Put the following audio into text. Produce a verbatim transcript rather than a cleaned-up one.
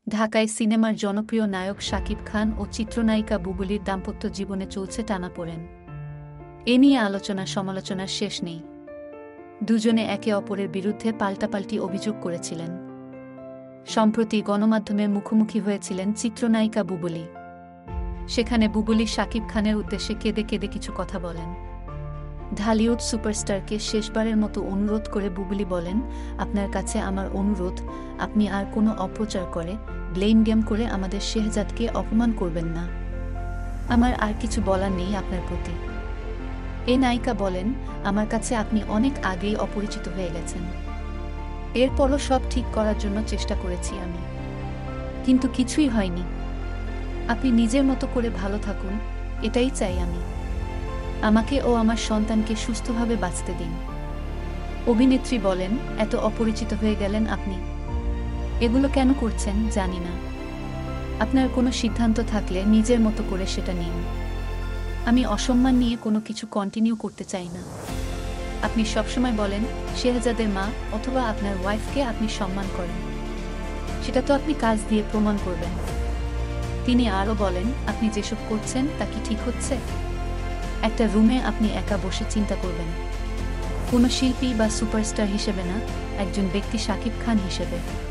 ঢাকায় সিনেমার জনপ্রিয় নায়ক শাকিব খান ও চিত্রনায়িকা বুবুলির দাম্পত্য জীবনে চলছে টানাপোড়েন। এ নিয়ে আলোচনা সমালোচনার শেষ নেই। দুজনে একে অপরের বিরুদ্ধে পাল্টাপাল্টি অভিযোগ করেছিলেন। সম্প্রতি গণমাধ্যমের মুখোমুখি হয়েছিলেন চিত্রনায়িকা বুবুলি। সেখানে বুবুলি শাকিব খানের উদ্দেশ্যে কেঁদে কেঁদে কিছু কথা বলেন। ঢালিউড সুপারস্টারকে শেষবারের মতো অনুরোধ করে বুবুলি বলেন, আপনার কাছে আমার অনুরোধ, আপনি আর কোনো অপপ্রচার করে ব্লেম গেম করে আমাদের শেহজাদকে অপমান করবেন না। আমার আর কিছু বলার নেই আপনার প্রতি। এ নায়িকা বলেন, আমার কাছে আপনি অনেক আগেই অপরিচিত হয়ে গেছেন। এরপরও সব ঠিক করার জন্য চেষ্টা করেছি আমি, কিন্তু কিছুই হয়নি। আপনি নিজের মতো করে ভালো থাকুন, এটাই চাই আমি। আমাকে ও আমার সন্তানকে সুস্থভাবে বাঁচতে দিন। অভিনেত্রী বলেন, এত অপরিচিত হয়ে গেলেন আপনি, এগুলো কেন করছেন জানি না। আপনার কোনো সিদ্ধান্ত থাকলে নিজের মতো করে সেটা নিন। আমি অসম্মান নিয়ে কোনো কিছু কন্টিনিউ করতে চাই না। আপনি সবসময় বলেন শেহজাদের মা অথবা আপনার ওয়াইফকে আপনি সম্মান করেন, সেটা তো আপনি কাজ দিয়ে প্রমাণ করবেন। তিনি আরও বলেন, আপনি যেসব করছেন তা কি ঠিক হচ্ছে? একটা রুমে আপনি একা বসে চিন্তা করবেন, কোনো শিল্পী বা সুপারস্টার হিসেবে না, একজন ব্যক্তি শাকিব খান হিসেবে।